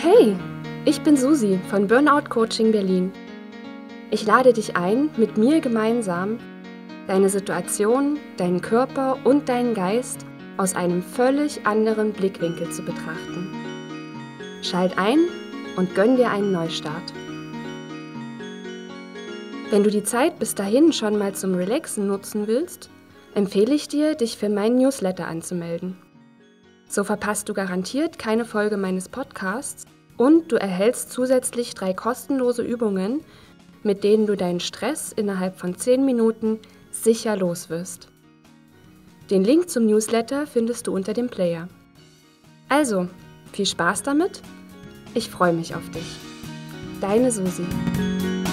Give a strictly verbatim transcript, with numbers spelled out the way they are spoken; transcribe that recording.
Hey, ich bin Susi von Burnout Coaching Berlin. Ich lade dich ein, mit mir gemeinsam deine Situation, deinen Körper und deinen Geist aus einem völlig anderen Blickwinkel zu betrachten. Schalt ein und gönn dir einen Neustart. Wenn du die Zeit bis dahin schon mal zum Relaxen nutzen willst, empfehle ich dir, dich für meinen Newsletter anzumelden. So verpasst du garantiert keine Folge meines Podcasts und du erhältst zusätzlich drei kostenlose Übungen, mit denen du deinen Stress innerhalb von zehn Minuten sicher los wirst. Den Link zum Newsletter findest du unter dem Player. Also, viel Spaß damit. Ich freue mich auf dich. Deine Susi.